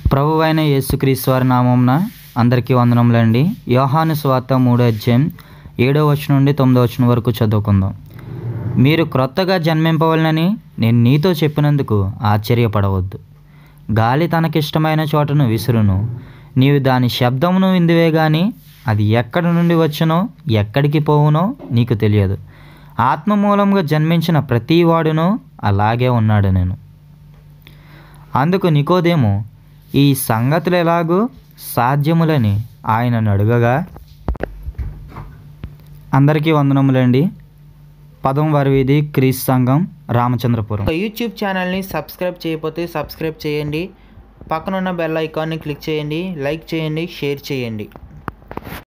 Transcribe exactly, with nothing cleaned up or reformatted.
ప్రభువైన యేసుక్రీస్తు వారి నామమున అందరికీ వందనములండి. యోహాను సువార్త మూడో అధ్యాయం ఏడో వచనం నుండి తొమ్మిదో వచనం వరకు చదువుకుందాం. మీరు క్రొత్తగా జన్మింపవలనని నేను నీతో చెప్పినందుకు ఆశ్చర్యపడవద్దు. గాలి తనకిష్టమైన చోటను విసురును, నీవు దాని శబ్దమును విందువే గాని అది ఎక్కడి నుండి వచ్చునో ఎక్కడికి పోవునో నీకు తెలియదు. ఆత్మ మూలంగా జన్మించిన ప్రతి వాడును అలాగే ఉన్నాడు. నేను అందుకు నికోదేము, ఈ సంగతులు ఎలాగూ సాధ్యములని ఆయనను అడుగగా, అందరికీ వందనములండి. పదం వారి వీధి క్రీస్తు సంఘం, రామచంద్రపురం. యూట్యూబ్ ఛానల్ని సబ్స్క్రైబ్ చేయకపోతే సబ్స్క్రైబ్ చేయండి. పక్కనున్న బెల్ ఐకాన్ని క్లిక్ చేయండి. లైక్ చేయండి, షేర్ చేయండి.